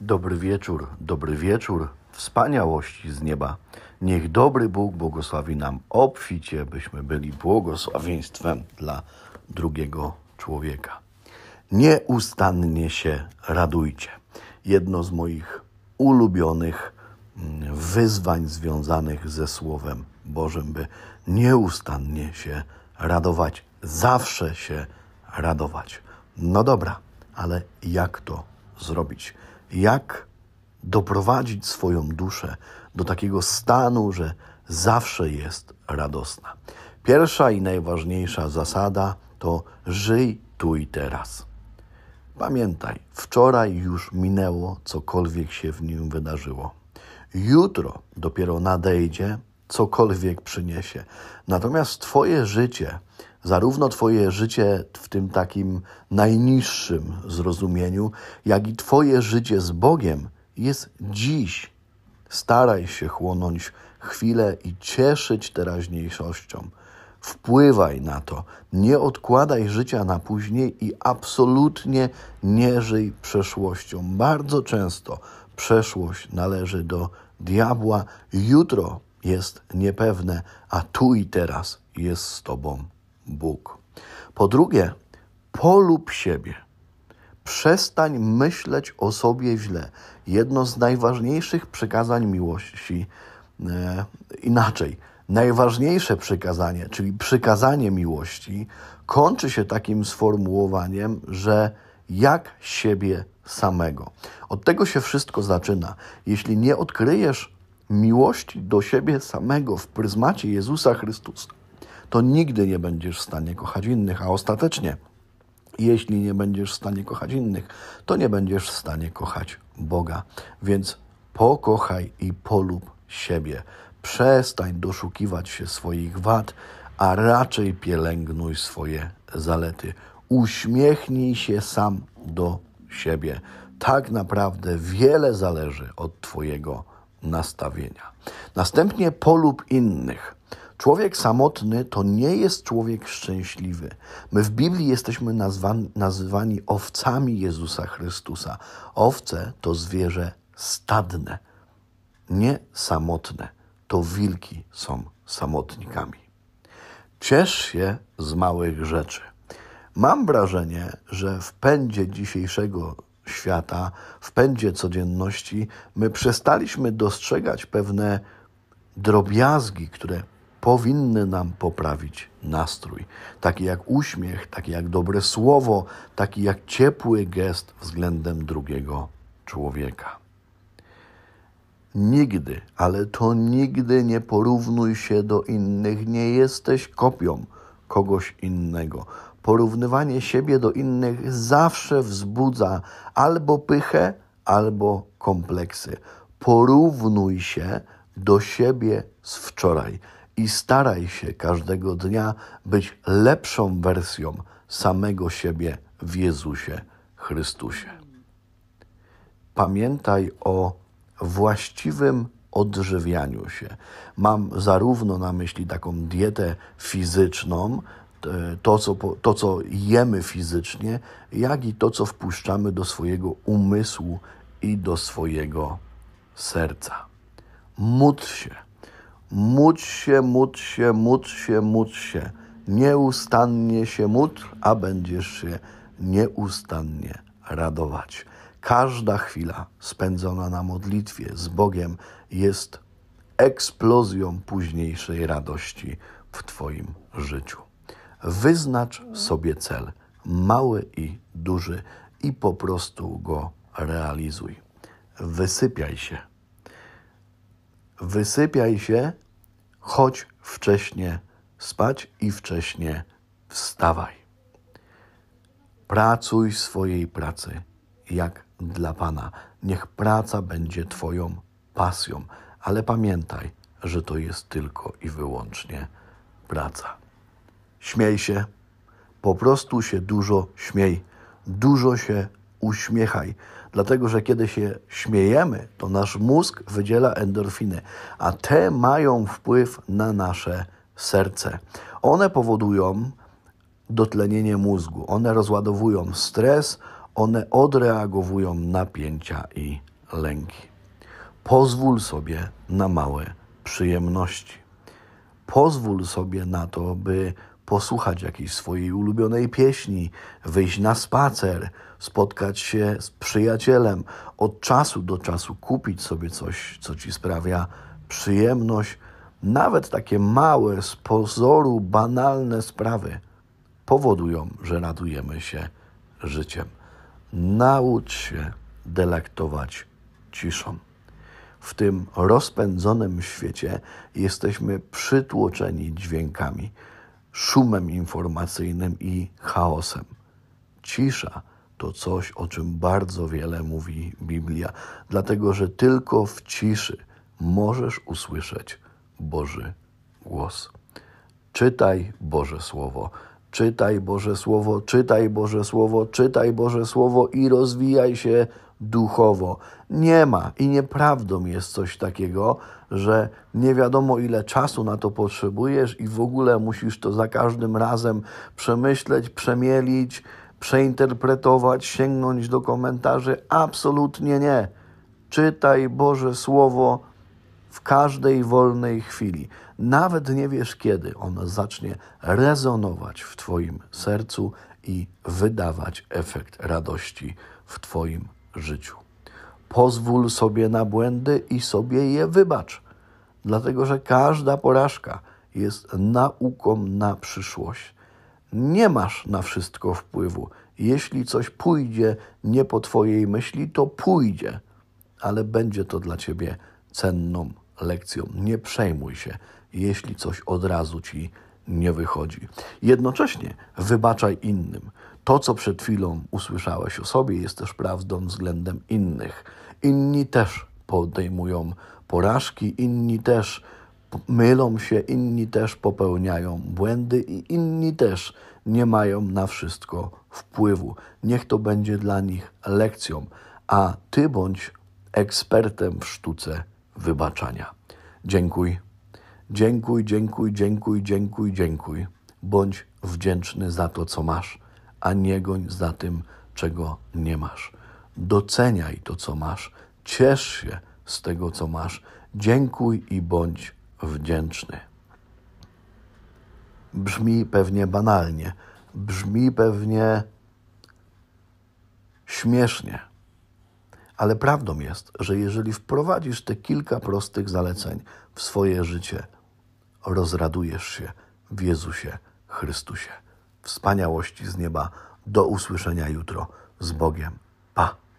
dobry wieczór, wspaniałości z nieba. Niech dobry Bóg błogosławi nam obficie, byśmy byli błogosławieństwem dla drugiego człowieka. Nieustannie się radujcie. Jedno z moich ulubionych wyzwań związanych ze Słowem Bożym, by nieustannie się radować, zawsze się radować. No dobra, ale jak to zrobić? Jak doprowadzić swoją duszę do takiego stanu, że zawsze jest radosna? Pierwsza i najważniejsza zasada to żyj tu i teraz. Pamiętaj, wczoraj już minęło, cokolwiek się w nim wydarzyło. Jutro dopiero nadejdzie, cokolwiek przyniesie. Natomiast Twoje życie, zarówno Twoje życie w tym takim najniższym zrozumieniu, jak i Twoje życie z Bogiem jest dziś. Staraj się chłonąć chwilę i cieszyć teraźniejszością. Wpływaj na to, nie odkładaj życia na później i absolutnie nie żyj przeszłością. Bardzo często przeszłość należy do diabła, jutro jest niepewne, a tu i teraz jest z Tobą Bóg. Po drugie, polub siebie. Przestań myśleć o sobie źle. Jedno z najważniejszych przykazań miłości, najważniejsze przykazanie, czyli przykazanie miłości, kończy się takim sformułowaniem, że jak siebie samego. Od tego się wszystko zaczyna. Jeśli nie odkryjesz miłości do siebie samego w pryzmacie Jezusa Chrystusa, to nigdy nie będziesz w stanie kochać innych, a ostatecznie, jeśli nie będziesz w stanie kochać innych, to nie będziesz w stanie kochać Boga. Więc pokochaj i polub siebie. Przestań doszukiwać się swoich wad, a raczej pielęgnuj swoje zalety. Uśmiechnij się sam do siebie. Tak naprawdę wiele zależy od Twojego nastawienia. Następnie polub innych. Człowiek samotny to nie jest człowiek szczęśliwy. My w Biblii jesteśmy nazywani owcami Jezusa Chrystusa. Owce to zwierzę stadne, nie samotne. To wilki są samotnikami. Ciesz się z małych rzeczy. Mam wrażenie, że w pędzie dzisiejszego świata, w pędzie codzienności, my przestaliśmy dostrzegać pewne drobiazgi, które powinny nam poprawić nastrój. Takie jak uśmiech, takie jak dobre słowo, taki jak ciepły gest względem drugiego człowieka. Nigdy, ale to nigdy nie porównuj się do innych. Nie jesteś kopią kogoś innego. Porównywanie siebie do innych zawsze wzbudza albo pychę, albo kompleksy. Porównuj się do siebie z wczoraj i staraj się każdego dnia być lepszą wersją samego siebie w Jezusie Chrystusie. Pamiętaj o właściwym odżywianiu się. Mam zarówno na myśli taką dietę fizyczną, to co jemy fizycznie, jak i to, co wpuszczamy do swojego umysłu i do swojego serca. Módl się. Módl się. Nieustannie się módl, a będziesz się nieustannie radować. Każda chwila spędzona na modlitwie z Bogiem jest eksplozją późniejszej radości w Twoim życiu. Wyznacz sobie cel, mały i duży, i po prostu go realizuj. Wysypiaj się, chodź wcześnie spać i wcześnie wstawaj. Pracuj w swojej pracy jak dla Pana. Niech praca będzie Twoją pasją, ale pamiętaj, że to jest tylko i wyłącznie praca. Śmiej się, po prostu się dużo śmiej, dużo się uśmiechaj, dlatego że kiedy się śmiejemy, to nasz mózg wydziela endorfiny, a te mają wpływ na nasze serce. One powodują dotlenienie mózgu, one rozładowują stres, one odreagowują napięcia i lęki. Pozwól sobie na małe przyjemności. Pozwól sobie na to, by posłuchać jakiejś swojej ulubionej pieśni, wyjść na spacer, spotkać się z przyjacielem, od czasu do czasu kupić sobie coś, co ci sprawia przyjemność. Nawet takie małe, z pozoru banalne sprawy powodują, że radujemy się życiem. Naucz się delektować ciszą. W tym rozpędzonym świecie jesteśmy przytłoczeni dźwiękami, szumem informacyjnym i chaosem. Cisza to coś, o czym bardzo wiele mówi Biblia, dlatego że tylko w ciszy możesz usłyszeć Boży głos. Czytaj Boże Słowo. Czytaj Boże Słowo, czytaj Boże Słowo, czytaj Boże Słowo i rozwijaj się duchowo. Nie ma i nieprawdą jest coś takiego, że nie wiadomo ile czasu na to potrzebujesz i w ogóle musisz to za każdym razem przemyśleć, przemielić, przeinterpretować, sięgnąć do komentarzy. Absolutnie nie. Czytaj Boże Słowo w każdej wolnej chwili. Nawet nie wiesz, kiedy ono zacznie rezonować w Twoim sercu i wydawać efekt radości w Twoim życiu. Pozwól sobie na błędy i sobie je wybacz, dlatego że każda porażka jest nauką na przyszłość. Nie masz na wszystko wpływu. Jeśli coś pójdzie nie po Twojej myśli, to pójdzie, ale będzie to dla Ciebie cenną lekcją. Nie przejmuj się, jeśli coś od razu Ci nie wychodzi. Jednocześnie wybaczaj innym. To, co przed chwilą usłyszałeś o sobie, jest też prawdą względem innych. Inni też podejmują porażki, inni też mylą się, inni też popełniają błędy i inni też nie mają na wszystko wpływu. Niech to będzie dla nich lekcją, a Ty bądź ekspertem w sztuce wybaczania. Dziękuj. Dziękuj, dziękuj, dziękuj, dziękuj, dziękuj. Bądź wdzięczny za to, co masz, a nie goń za tym, czego nie masz. Doceniaj to, co masz. Ciesz się z tego, co masz. Dziękuj i bądź wdzięczny. Brzmi pewnie banalnie, brzmi pewnie śmiesznie, ale prawdą jest, że jeżeli wprowadzisz te kilka prostych zaleceń w swoje życie, rozradujesz się w Jezusie Chrystusie. Wspaniałości z nieba. Do usłyszenia jutro. Z Bogiem. Pa!